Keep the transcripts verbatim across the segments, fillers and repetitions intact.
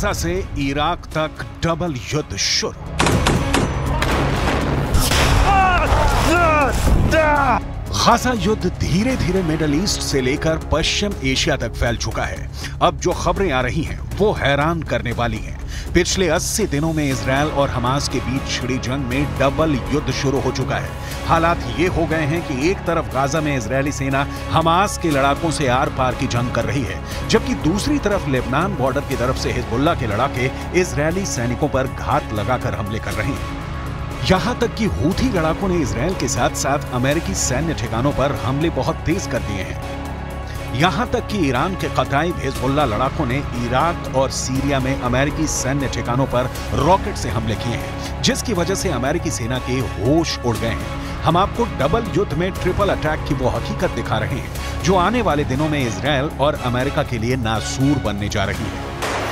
Gaza से Iraq तक double युद्ध शुरू। गाजा युद्ध धीरे धीरे मिडल ईस्ट से लेकर पश्चिम एशिया तक फैल चुका है। अब जो खबरें आ रही हैं वो हैरान करने वाली हैं। पिछले अस्सी दिनों में इजरायल और हमास के बीच छिड़ी जंग में डबल युद्ध शुरू हो चुका है। हालात ये हो गए हैं कि एक तरफ गाजा में इजरायली सेना हमास के लड़ाकों से आर पार की जंग कर रही है, जबकि दूसरी तरफ लेबनान बॉर्डर की तरफ से हिजबुल्लाह के लड़ाके इजरायली सैनिकों पर घात लगाकर हमले कर रहे हैं। यहां तक कि हूथी लड़ाकों ने इजरायल के साथ साथ अमेरिकी सैन्य ठिकानों पर हमले बहुत तेज कर दिए हैं। यहां तक कि ईरान के कताई हिजबुल्लाह लड़ाकों ने इराक और सीरिया में अमेरिकी सैन्य ठिकानों पर रॉकेट से हमले किए हैं, जिसकी वजह से अमेरिकी सेना के होश उड़ गए हैं। हम आपको डबल युद्ध में ट्रिपल अटैक की वो हकीकत दिखा रहे हैं जो आने वाले दिनों में इजरायल और अमेरिका के लिए नासूर बनने जा रही है।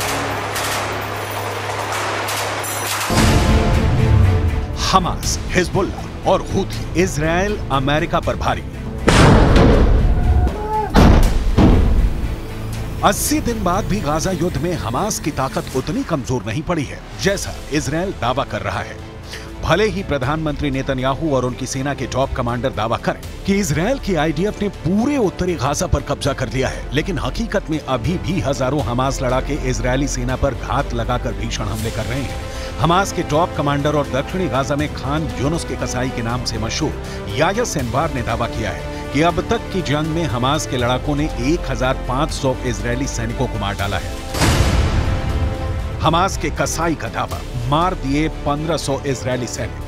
हमास, हिजबुल्लाह और हूथी इजरायल अमेरिका पर भारी। अस्सी दिन बाद भी गाजा युद्ध में हमास की ताकत उतनी कमजोर नहीं पड़ी है जैसा इजरायल दावा कर रहा है। भले ही प्रधानमंत्री नेतन्याहू और उनकी सेना के टॉप कमांडर दावा करें कि इजरायल की आईडीएफ ने पूरे उत्तरी गाजा पर कब्जा कर लिया है, लेकिन हकीकत में अभी भी हजारों हमास लड़ाके इजरायली सेना पर घात लगाकर भीषण हमले कर रहे हैं। हमास के टॉप कमांडर और दक्षिणी गाजा में खान यूनुस के कसाई के नाम से मशहूर याह्या सिनवार ने दावा किया है कि अब तक की जंग में हमास के लड़ाकों ने एक हजार पाँच सौ इजरायली सैनिकों को मार डाला है। हमास के कसाई का दावा, मार दिए पंद्रह सौ इजरायली सैनिक।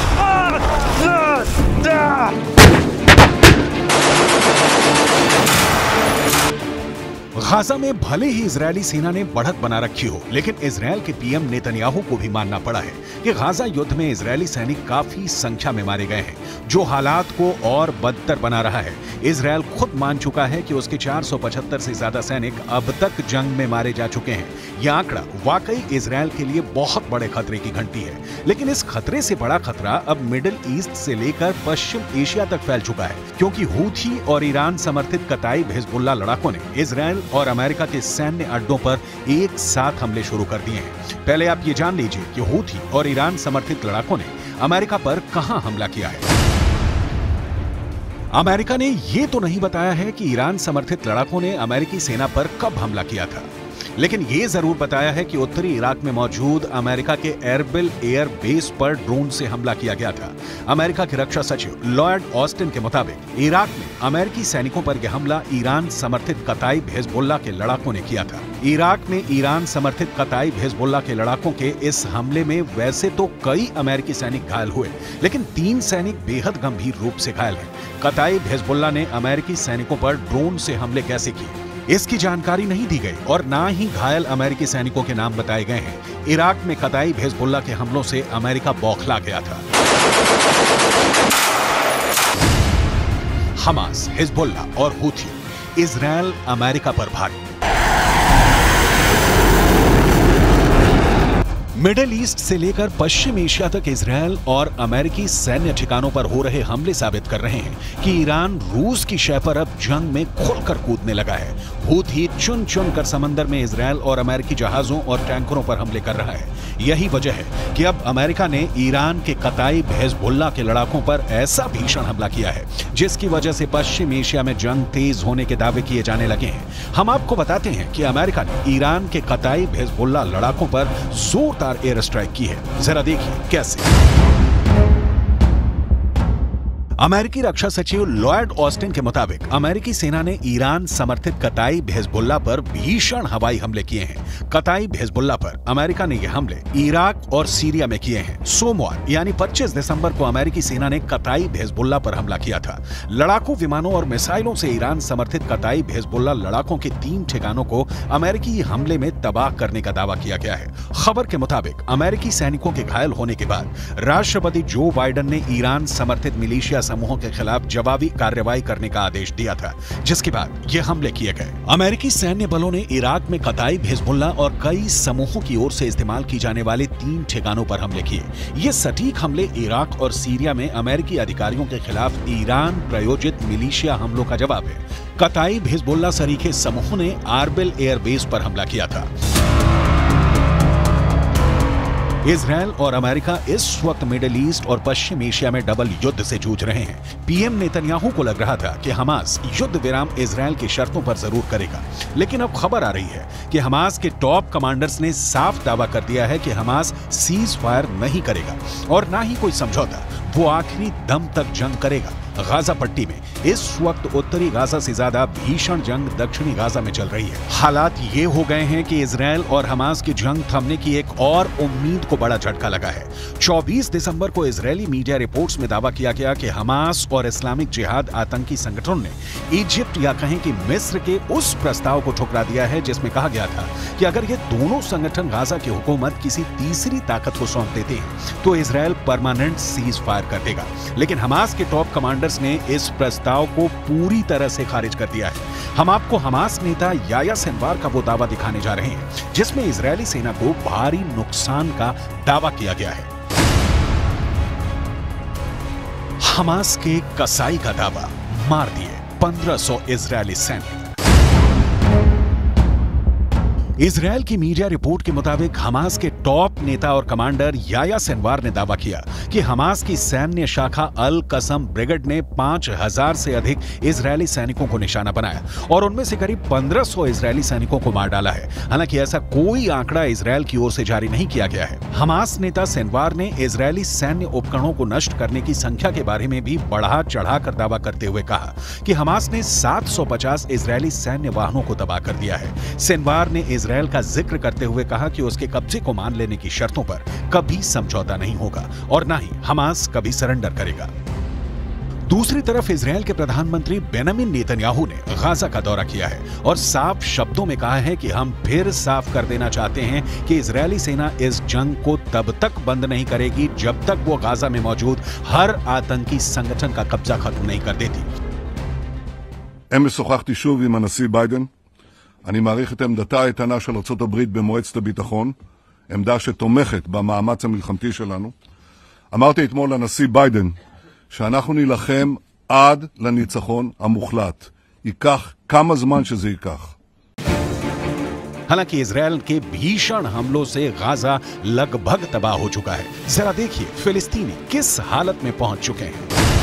गाजा में भले ही इजरायली सेना ने बढ़त बना रखी हो, लेकिन इजरायल के पीएम नेतन्याहू को भी मानना पड़ा है कि गाजा युद्ध में इजरायली सैनिक काफी संख्या में मारे गए हैं, जो हालात को और बदतर बना रहा है। इजरायल खुद मान चुका है कि उसके चार सौ पचहत्तर से ज्यादा सैनिक अब तक जंग में मारे जा चुके हैं। यह आंकड़ा वाकई इजरायल के लिए बहुत बड़े खतरे की घंटी है, लेकिन इस खतरे से बड़ा खतरा अब मिडिल ईस्ट से लेकर पश्चिम एशिया तक फैल चुका है, क्योंकि हूथी और ईरान समर्थित कताई हिजबुल्लाह लड़ाकों ने इजरायल और अमेरिका के सैन्य अड्डों पर एक साथ हमले शुरू कर दिए हैं। पहले आप ये जान लीजिए कि हूथी और ईरान समर्थित लड़ाकों ने अमेरिका पर कहां हमला किया है। अमेरिका ने यह तो नहीं बताया है कि ईरान समर्थित लड़ाकों ने अमेरिकी सेना पर कब हमला किया था, लेकिन यह जरूर बताया है कि उत्तरी इराक में मौजूद अमेरिका के एरबिल एयर बेस पर ड्रोन से हमला किया गया था। अमेरिका के रक्षा सचिव लॉयड ऑस्टिन के मुताबिक इराक में अमेरिकी सैनिकों पर यह हमला ईरान समर्थित कताई हिजबुल्लाह के लड़ाकों ने किया था। इराक में ईरान समर्थित कताई हिजबुल्लाह के लड़ाकों के इस हमले में वैसे तो कई अमेरिकी सैनिक घायल हुए, लेकिन तीन सैनिक बेहद गंभीर रूप से घायल हैं। कताई हिजबुल्लाह ने अमेरिकी सैनिकों पर ड्रोन से हमले कैसे किए, इसकी जानकारी नहीं दी गई और ना ही घायल अमेरिकी सैनिकों के नाम बताए गए हैं। इराक में कताई हिजबुल्लाह के हमलों से अमेरिका बौखला गया था। हमास, हिजबुल्लाह और हूथी इजरायल अमेरिका पर भारी। मिडिल ईस्ट से लेकर पश्चिम एशिया तक इजरायल और अमेरिकी सैन्य ठिकानों पर हो रहे हमले साबित कर रहे हैं कि ईरान रूस की शय पर अब जंग में खुलकर कूदने लगा है। हूथी चुन चुन कर समंदर में इजरायल और अमेरिकी जहाजों और टैंकरों पर हमले कर रहा है। यही वजह है कि अब अमेरिका ने ईरान के कताई हिजबुल्लाह के लड़ाकों पर ऐसा भीषण हमला किया है, जिसकी वजह से पश्चिम एशिया में जंग तेज होने के दावे किए जाने लगे हैं। हम आपको बताते हैं कि अमेरिका ने ईरान के कताई हिजबुल्लाह लड़ाकों पर जोरदार एयर स्ट्राइक की है। जरा देखिए कैसे। अमेरिकी रक्षा सचिव लॉयड ऑस्टिन के मुताबिक अमेरिकी सेना ने ईरान समर्थित कताई हिजबुल्लाह पर भीषण हवाई हमले किए हैं। कताई हिजबुल्लाह पर अमेरिका ने यह हमले इराक और सीरिया में किए हैं। सोमवार यानी पच्चीस दिसंबर को अमेरिकी सेना ने कताई हिजबुल्लाह पर हमला किया था। लड़ाकू विमानों और मिसाइलों से ईरान समर्थित कताई हिजबुल्लाह लड़ाकों के तीन ठिकानों को अमेरिकी हमले में तबाह करने का दावा किया गया है। खबर के मुताबिक अमेरिकी सैनिकों के घायल होने के बाद राष्ट्रपति जो बाइडेन ने ईरान समर्थित मिलिशिया समूहों के खिलाफ जवाबी कार्रवाई करने का आदेश दिया था, जिसके बाद ये हमले किए गए। अमेरिकी सैन्य बलों ने इराक में कताई हिजबुल्लाह और कई समूहों की ओर से इस्तेमाल की जाने वाले तीन ठिकानों पर हमले किए। ये सटीक हमले इराक और सीरिया में अमेरिकी अधिकारियों के खिलाफ ईरान प्रायोजित मिलिशिया हमलों का जवाब है। कताई हिजबुल्लाह सरीखे समूहों ने आरबिल एयरबेस पर हमला किया था। इजरायल और अमेरिका इस वक्त मिडिल ईस्ट और पश्चिम एशिया में डबल युद्ध से जूझ रहे हैं। पीएम नेतन्याहू को लग रहा था कि हमास युद्ध विराम इजरायल की शर्तों पर जरूर करेगा, लेकिन अब खबर आ रही है कि हमास के टॉप कमांडर्स ने साफ दावा कर दिया है कि हमास सीज फायर नहीं करेगा और ना ही कोई समझौता, वो आखिरी दम तक जंग करेगा। गाजा पट्टी में इस वक्त उत्तरी गाजा से ज्यादा भीषण जंग दक्षिणी गाजा में चल रही है। हालात ये हो गए हैं कि इजरायल और हमास की जंग थमने की एक और उम्मीद को बड़ा झटका लगा है। चौबीस दिसंबर को इजरायली मीडिया रिपोर्ट्स में दावा किया गया कि हमास और इस्लामिक जिहाद आतंकी संगठन ने इजिप्ट या कहें कि मिस्र के उस प्रस्ताव को ठुकरा दिया है जिसमें कहा गया था कि अगर ये दोनों संगठन गाजा की हुकूमत किसी तीसरी ताकत को सौंप देते हैं तो इजरायल परमानेंट सीज फायर कर देगा। लेकिन हमास के टॉप कमांडर ने इस प्रस्ताव को पूरी तरह से खारिज कर दिया है। हम आपको हमास नेता याया सिनवार का वो दावा दिखाने जा रहे हैं जिसमें इजरायली सेना को भारी नुकसान का दावा किया गया है। हमास के कसाई का दावा, मार दिए पंद्रह सौ इजरायली सैनिक। इजरायल की मीडिया रिपोर्ट के मुताबिक हमास के टॉप नेता और कमांडर याया सिनवार ने दावा किया कि हमास की सैन्य शाखा अल कसम ब्रिगेड ने पांच हज़ार से अधिक इजरायली सैनिकों को निशाना बनाया और उनमें से करीब पंद्रह सौ इजरायली सैनिकों को मार डाला है। हालांकि ऐसा कोई आंकड़ा इजरायल की ओर से जारी नहीं किया गया है। हमास नेता सिनवार ने इजरायली सैन्य उपकरणों को नष्ट करने की संख्या के बारे में भी बढ़ा चढ़ाकर दावा करते हुए कहा कि हमास ने सात सौ पचास इजरायली सैन्य वाहनों को तबाह कर दिया है। सिनवार ने इजरायल का जिक्र करते हुए कहा कि उसके कब्जे को मान लेने की शर्तों पर कभी समझौता नहीं होगा और ना ही हमास कभी सरेंडर करेगा। दूसरी तरफ इजरायल के प्रधानमंत्री बेंजामिन नेतन्याहू ने गाजा का दौरा किया है और साफ शब्दों में कहा है कि हम फिर साफ कर देना चाहते हैं कि इजरायली सेना इस जंग को तब तक बंद नहीं करेगी जब तक वो गाजा में मौजूद हर आतंकी संगठन का कब्जा खत्म नहीं कर देती। אמש שוחחתי שוב עם הנשיא ביידן. אני מעריך את עמדתה האיתנה של ארצות הברית במועצת הביטחון, עמדה שתומכת במאמץ המלחמתי שלנו. אמרתי אתמול לנשיא ביידן שאנחנו נילחם עד לניצחון המוחלט. ייקח כמה זמן שזה ייקח. हालांकि इजरायल के भीषण हमलों से गाजा लगभग तबाह हो चुका है। जरा देखिए फिलिस्तीनी किस हालत में पहुंच चुके हैं।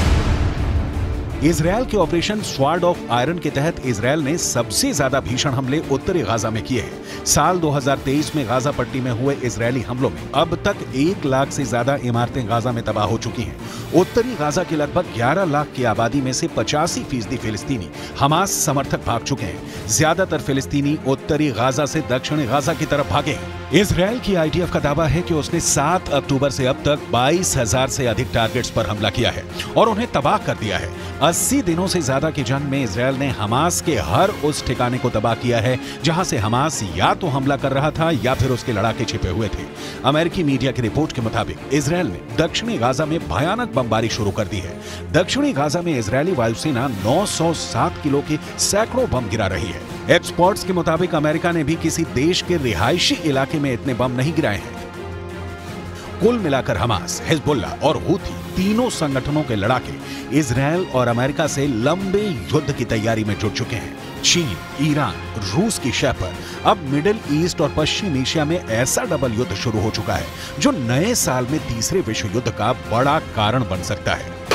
इजरायल के ऑपरेशन स्वॉर्ड ऑफ आयरन के तहत इजरायल ने सबसे ज्यादा भीषण हमले उत्तरी गाजा में किए हैं। साल दो हज़ार तेईस में गाजा पट्टी में हुए इजरायली हमलों में अब तक एक लाख से ज्यादा इमारतें गाजा में तबाह हो चुकी हैं। उत्तरी गाजा की लगभग ग्यारह लाख की आबादी में से पचासी फीसदी फिलिस्तीनी हमास समर्थक भाग चुके हैं। ज्यादातर फिलिस्तीनी उत्तरी गाजा से दक्षिणी गाजा की तरफ भागे हैं। इजरायल की आईडीएफ का दावा है कि उसने सात अक्टूबर से अब तक बाईस हज़ार से अधिक टारगेट्स पर हमला किया है और उन्हें तबाह कर दिया है। अस्सी दिनों से ज्यादा की जंग में इजरायल ने हमास के हर उस ठिकाने को तबाह किया है जहां से हमास या तो हमला कर रहा था या फिर उसके लड़ाके छिपे हुए थे। अमेरिकी मीडिया की रिपोर्ट के मुताबिक इजरायल ने दक्षिणी गाजा में भयानक बमबारी शुरू कर दी है। दक्षिणी गाजा में इजरायली वायुसेना नौ सौ सात किलो के सैकड़ों बम गिरा रही है। एक्सपर्ट्स के मुताबिक अमेरिका ने भी किसी देश के रिहायशी इलाके में इतने बम नहीं गिराए हैं। कुल मिलाकर हमास, हिजबुल्ला और हूथी तीनों संगठनों के लड़ाके इजरायल और अमेरिका से लंबे युद्ध की तैयारी में जुट चुके हैं। चीन, ईरान, रूस की शह पर अब मिडिल ईस्ट और पश्चिम एशिया में ऐसा डबल युद्ध शुरू हो चुका है जो नए साल में तीसरे विश्व युद्ध का बड़ा कारण बन सकता है।